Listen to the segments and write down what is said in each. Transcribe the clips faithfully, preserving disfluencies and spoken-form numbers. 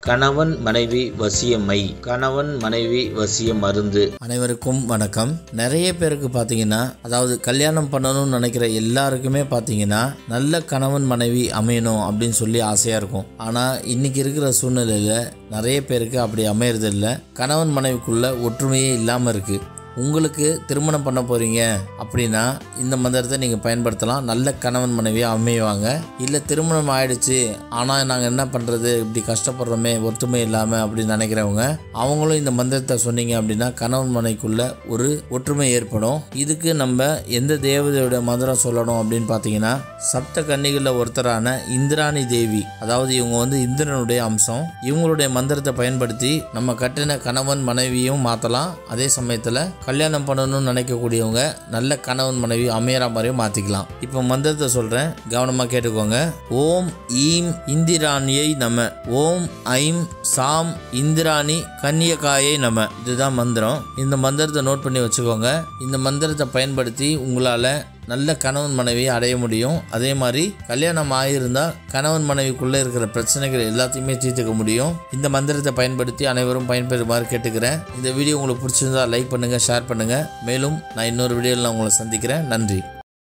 கணவன் மனைவி வசியமை கணவன் மனைவி வசிய மருந்து. அனைவருக்கும் வணக்கம். நிறைய பேருக்கு பார்த்தீங்கன்னா, அதாவது கல்யாணம் பண்ணணும்னு நினைக்கிற எல்லாருக்குமே பார்த்தீங்கன்னா நல்ல கணவன் மனைவி அமையணும் அப்படின்னு சொல்லி ஆசையாக இருக்கும். ஆனால் இன்னைக்கு இருக்கிற சூழ்நிலையில் நிறைய பேருக்கு அப்படி அமையறது இல்லை. கணவன் மனைவிக்குள்ள ஒற்றுமையே இல்லாமல் இருக்குது. உங்களுக்கு திருமணம் பண்ண போகிறீங்க அப்படின்னா இந்த மந்திரத்தை நீங்கள் பயன்படுத்தலாம். நல்ல கணவன் மனைவியாக அமைவாங்க. இல்லை திருமணம் ஆயிடுச்சு ஆனால் நாங்கள் என்ன பண்ணுறது, இப்படி கஷ்டப்படுறோமே ஒற்றுமை இல்லாமல் அப்படின்னு நினைக்கிறவங்க அவங்களும் இந்த மந்திரத்தை சொன்னீங்க அப்படின்னா கணவன் மனைவிக்குள்ள ஒரு ஒற்றுமை ஏற்படும். இதுக்கு நம்ம எந்த தேவதையோட மந்திரம் சொல்லணும் அப்படின்னு பார்த்தீங்கன்னா, சப்த கன்னிகளில் ஒருத்தரான இந்திராணி தேவி, அதாவது இவங்க வந்து இந்திரனுடைய அம்சம். இவங்களுடைய மந்திரத்தை பயன்படுத்தி நம்ம கட்டின கணவன் மனைவியும் மாற்றலாம். அதே சமயத்தில் கல்யாணம் பண்ணணும்னு நினைக்கக்கூடியவங்க நல்ல கணவன் மனைவி அமையற மாதிரியும் மாற்றிக்கலாம். இப்போ மந்திரத்தை சொல்கிறேன், கவனமாக கேட்டுக்கோங்க. ஓம் ஈம் இந்திராணியை நம. ஓம் ஐம் சாம் இந்திராணி கன்னியகாயை நம. இதுதான் மந்திரம். இந்த மந்திரத்தை நோட் பண்ணி வச்சுக்கோங்க. இந்த மந்திரத்தை பயன்படுத்தி உங்களால் நல்ல கணவன் மனைவியை அடைய முடியும். அதே மாதிரி கல்யாணம் ஆகியிருந்தால் கணவன் மனைவிக்குள்ளே இருக்கிற பிரச்சனைகள் எல்லாத்தையுமே தீர்த்துக்க முடியும். இந்த மந்திரத்தை பயன்படுத்தி அனைவரும் பயன்பெறுமாறு கேட்டுக்கிறேன். இந்த வீடியோ உங்களுக்கு பிடிச்சிருந்தா லைக் பண்ணுங்கள், ஷேர் பண்ணுங்கள். மேலும் நான் இன்னொரு வீடியோவில் நான் உங்களை சந்திக்கிறேன். நன்றி.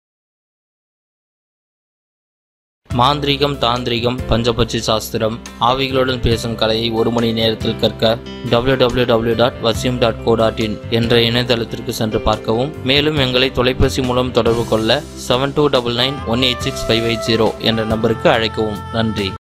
மாந்திரீகம், தாந்திரிகம், பஞ்சபட்சி சாஸ்திரம், ஆவிகளுடன் பேசும் கலையை ஒரு மணி நேரத்தில் கற்க டபிள்யூ டபிள்யூ டபிள்யூ டாட் வசியம் டாட் கோ டாட் இன் என்ற இணையதளத்திற்கு சென்று பார்க்கவும். மேலும் எங்களை தொலைபேசி மூலம் தொடர்பு கொள்ள seven two double nine one eight six five eight zero என்ற நம்பருக்கு அழைக்கவும். நன்றி.